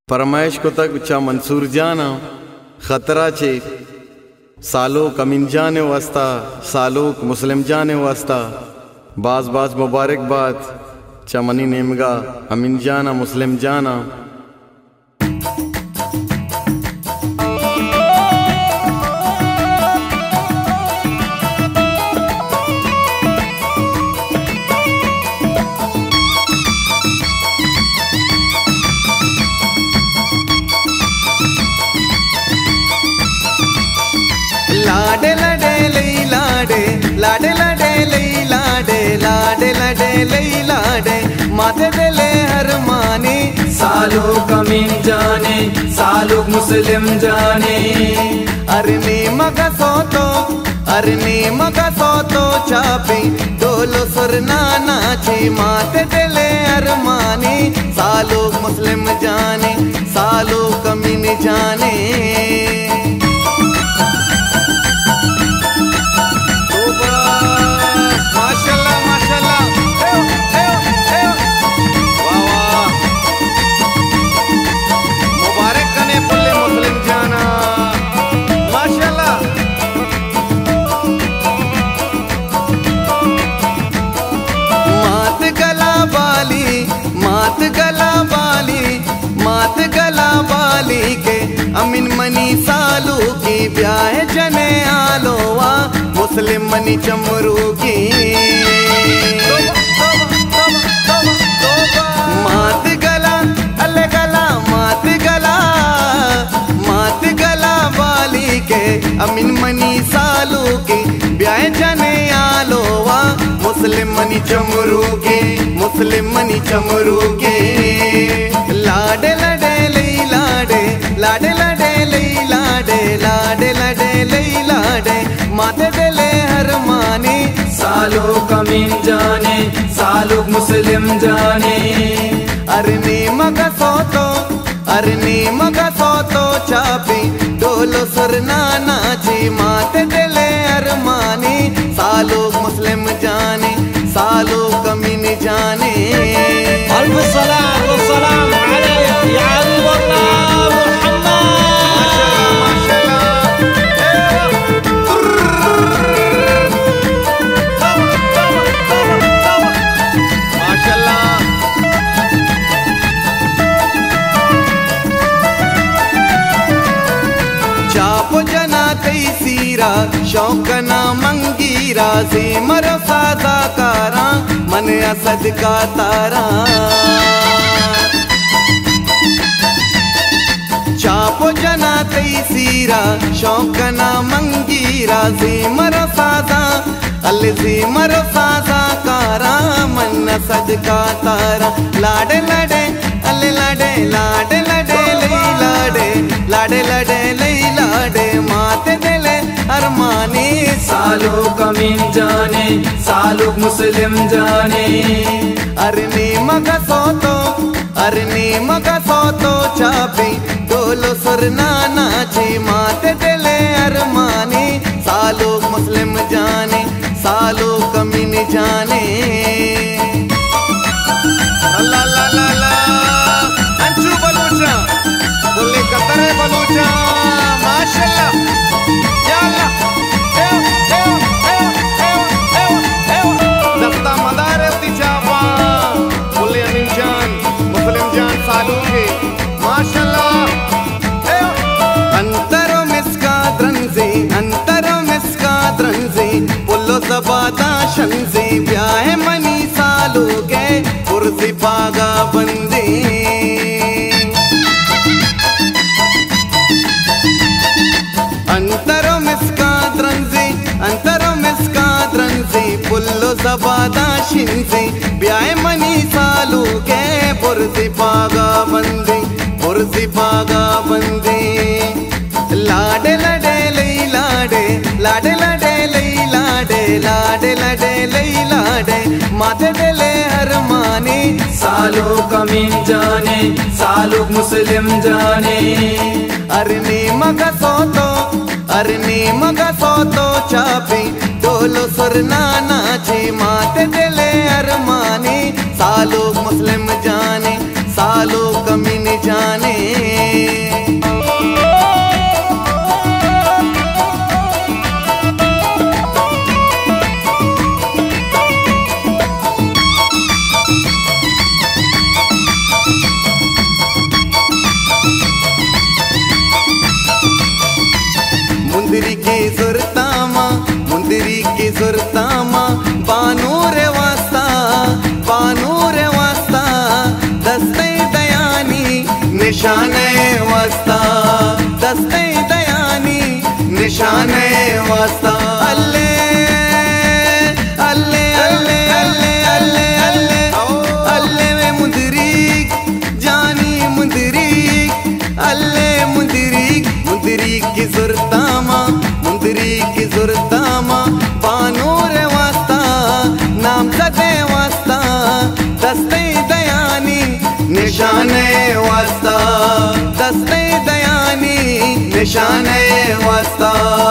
फरमाइश को तक चा मंसूर जाना खतरा चे सालोक अमीन जाने वास्ता सालोक मुस्लिम जाने वास्ता बाज बाज मुबारकबाद चा मनी नेमगा अमीन जाना मुस्लिम जाना। लाडे लाडे लई लाडे लाडे लाडे लई लाडे लाडे लाडे लई लाडे माथे दिले हर मानी सालोक अमीन जाने सालोक मुस्लिम जाने। अरनी मगा सोतो चापी डोलो सुरना नाची माथे दिले हर मानी सालोक मुस्लिम जाने सालोक अमीन जाने। मात गला बाली के अमीन मनी सालू की ब्याह जने आलोवा मुस्लिम मनी चमरू की। मात गला अले गला मात गला बाली के अमीन मनी सालू की ब्याह जने आलोवा मुस्लिम मनी चमरू की मुस्लिम मनी चमरू की। लाडे लाडे लई लाडे लाडे लाडे लई लाडे लाडे लाडे लई लाडे माथे दिले हर मानी सालोक अमीन जाने सालोक मुस्लिम जाने। अरनी मगा सोतो चापी डोलो सुरना नाची माथे दिले हर मानी सालोक मुस्लिम जाने सालोक अमीन जाने। अल्फ सलाम व सलाम अलैक या हबीबल्लाह सीरा शौकना मंगीरा से मरो सादा कारा मन असद का तारा। चापो जना तई सीरा शौकना मंगीरा से मरो सादा अलजी मरो सादा कारा मन असद का तारा। लाडे लाडे अले लाडे लाडे लाडे लई लाडे लाडे लाडे लई लाडे माते दिले अरमानी सालोक अमीन जाने सालोक मुस्लिम जाने। अरनी मगा सोतो चापी डोलो सुरना नाची माते दिले अरमानी सालोक मुस्लिम जाने सालोक अमीन जाने। ला ला ला ला अंशु बलूचा बोले कतरे बलूचा माशाल्लाह या अल्लाह दफ्ता मदार तिजाबा बोले अमीन जान मुस्लिम जान सालू के माशाल्लाह। अंतरो मिसका द्रंजी पुल्लो ज़बादा शंजी ब्याह मनी सालू के पुरसी पागा बंदी। अंतरो मिसका द्रंजी पुल्लो ज़बादा शिंजी ब्याह मनी सालू के पुरसी पागा बंदी पुरसी पागा बंदी। लाडे लाडे लई लाडे लाडे लाडे लई लाडे लाडे लाडे लई लाडे माथे दिले हर मानी सालोक अमीन जाने सालोक मुस्लिम जाने। अरनी मगा सोतो चापी डोलो सुरना नाची माथे दिले हर मानी सालोक मुस्लिम जाने सालोक अमीन जाने। दयानी निशाने वास्ता, दस्ते दयानी निशाने वास्ता। अल्ले अल्ले अल्ले अल्ले अल्ले अल्ले अल्ले वे मुदरीक जानी मुदरीक, अल्ले मुदरीक मुदरीक की सुरतामा, मुदरीक की सुरतामा बानूर वास्ता, नाम सदे वास्ता, दस्ते दयानी निशाने वास्ता, दस्ते दयानी निशाने वास्ता।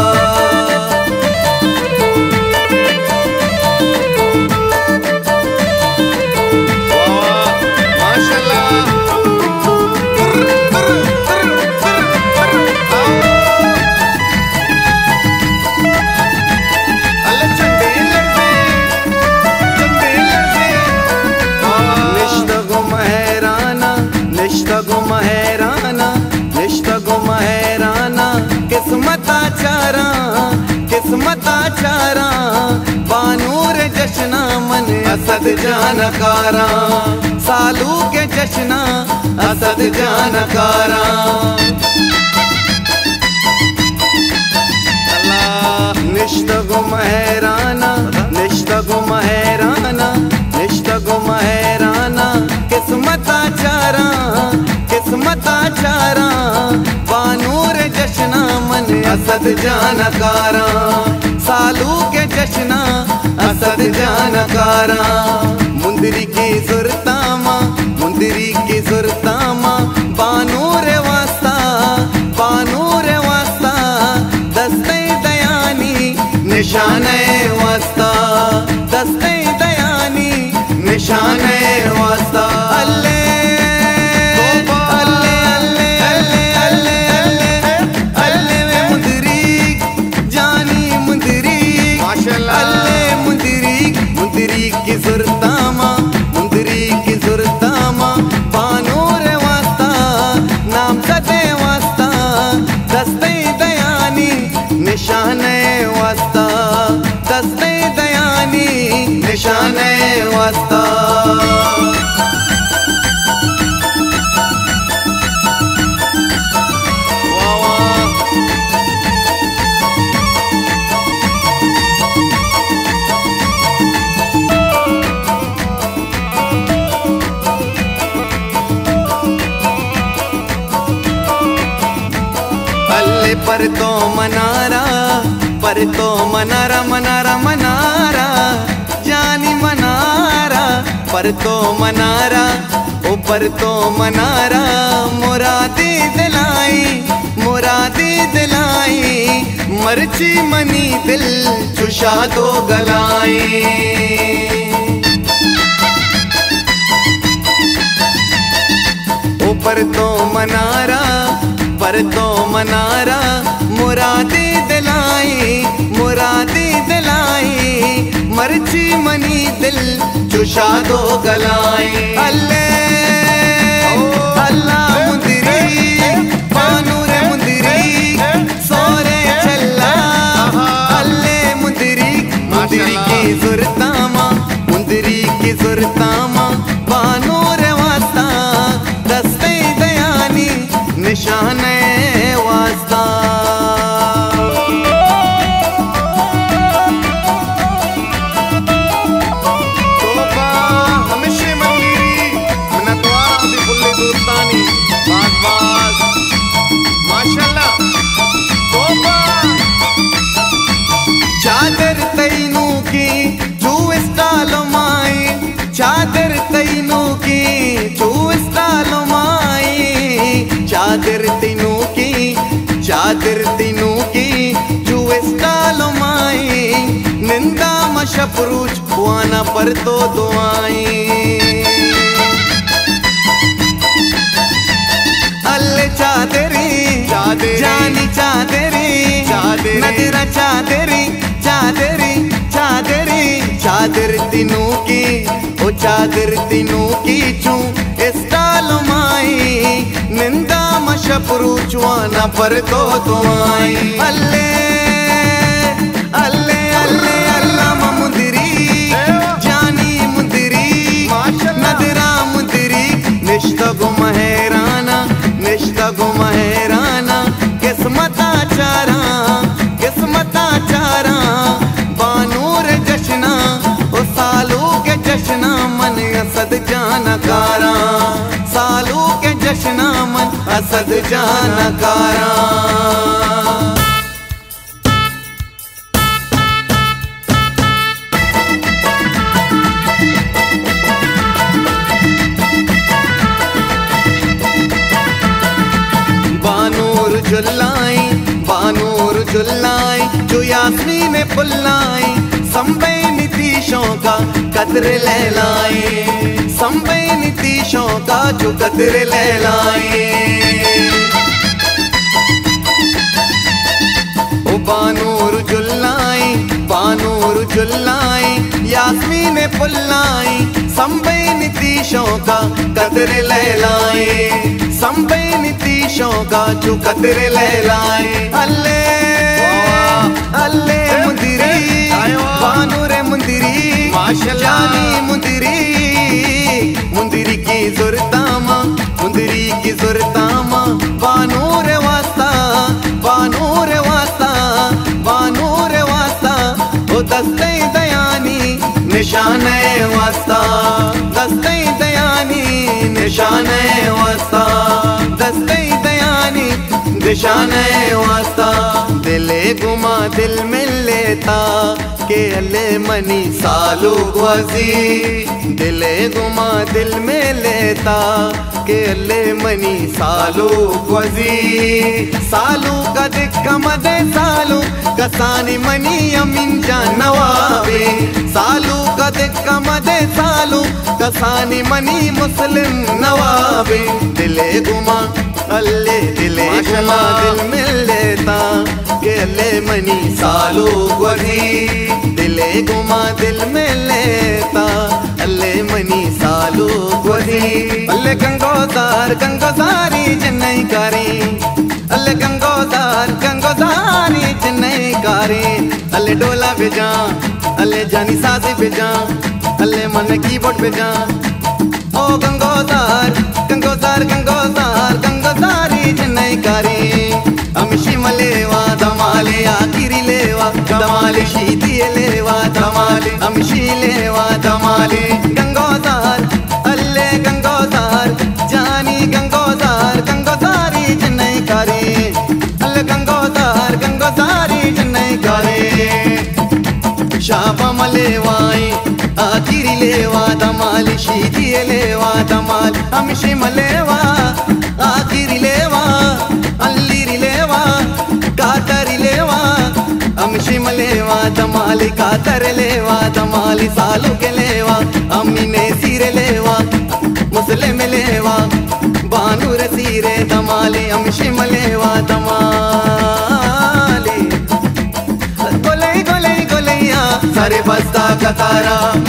किस्मता चारा किस्मता चारा बानूर जश्ना मन असद जानकारा, सालू के जश्ना असद जानकारा। निश्तगो महराना निश्तगो महराना निश्तगो महराना, किस्मता चारा किस्मता चारा बानूर जश्ना मन असद जानकारा, सालू के जश्ना असद जानकारा। मुंदरी की सुरतामा मुंदरी की सुरतामा बानूर वास्ता, बानूर वास्ता, दस्ते दयानी निशाने वास्ता, दस्ते दयानी निशाने वास्ता। अल्ले की सुरतामा मुंदरी की सुरतामा बानूर वास्ता, नाम सदे वास्ता, दस्ते दयानी निशाने वास्ता, दस्ते दयानी निशाने वास्ता। पर तो मनारा पर तो मनारा मनारा मनारा जानी मनारा, पर तो मनारा ओ पर तो मनारा मुरादी दिलाई मुरादी दिलाई, मर्ची मनी दिल चुशा दो गलाई। ओ पर तो मनारा पर तो मनारा मुरादी दिलाई मुरादी दिलाई, मर्ची मनी दिल चुशा दो गलाई। अल्ले अल्लाह मुदरी बानूर मुदरी सोरे चल्ला, अल्ले मुदरी मुदरी की सुरतामा मुदरी की सुरतामा बानूर वास्ता, दस्ते दयानी निशाने वास्ता। तोबा हमेशा मंदिरी मना द्वारा दी फुल्ली दूरतानी बात बात माशाल्लाह। तोबा चादर तैनू की जो स्टालो माई, चादर तैनू की जो स्टालो माई, चादर तीनों की चादर तीनों की जो स्टालो माई, निंदा मशपरूच वाना पर तो दुआई। अल्ले चादरी जानी चादरी नदरा चादरी चादरी चादरी, चादर तीनों की ओ चादर तीनों की चू स्टालो माई, निंदा मशपरूच वाना पर तो दुआई। अल्ले अल्ले अल्ले अल्लाह मुदरी जानी मुदरी नदरा मुदरी निश निश्तगो महराना निश्तगो महराना किस्मता चारा बानूर जश्ना ओ सालू के जश्ना मन असद जानकारा सालू के जश्ना मन असद जानकारा। बानूर जुल्लाई जो यास्मीन पुल्लाई संबे नीतीशों का कदर ले लाई संबे नीतीशों का जो कदर ले लाई। ओ बानूर जुल्लाई यास्मीन पुल्लाई संबे नीतीशों का कदर ले लाई संबे नीतीशों का जो कदर ले लाए। अल्ले अल्ले मुंदिरी बानूरे मुंदिरी जानी मुंदिरी की जुरतामा बानूर वास्ता ओ दस्ते दयानी निशाने वास्ता दस्ते दयानी निशाने वास्ता दस्ते दयानी निशाने वास्ता। दिले गुमा दिल मिल लेता के अल्ले मनी सालू वजी दिले गुमा दिल में लेता के अल्ले मनी सालू वजी सालू का दिक्का मदे सालू कसानी मनी अमीन जान नवाबे सालू का दिक्का मदे सालू कसानी मनी मुस्लिम नवाबे। दिले गुमा अल्ले दिले गुमा दिल मिल लेता के अल्ले मनी सालू वजी दिले गुमा दिल में लेता अल्ले मनी सालू वजी। अल्ले गंगोदारी चेन्नई कारी अल्ले गंगोदारी चेन्नई कारी अल्ले डोला भेजा अल्ले जानी सासी भेजा अल्ले मन कीबोर्ड भेजा। ओ गंगोदारी चेन्नई कारी अमिशी मलेवा दमाले आखिरी लेवा दमाले शीती लेवा दमाले अमिशी लेवा दमाले। गंगोदार अल्ले गंगोदार जानी गंगोदारी चेन्नई कारी अल्ले गंगोदारी चेन्नई कारी। शापा मलेवाई आखिरी लेवा दमाले शीती लेवा दमाल अमिशी मलेवा आखिरी लेवा अल्लीरी लेवा कातरी लेवा अमशी मलेवा दमाली कातर लेवा दमाली सालू के लेवा अमीने सीरे लेवा मुस्लिम लेवा बानूर सीरे दमाली अमशी मलेवा दमाली गोले गोले गोलैया सारे बस्ता कतारा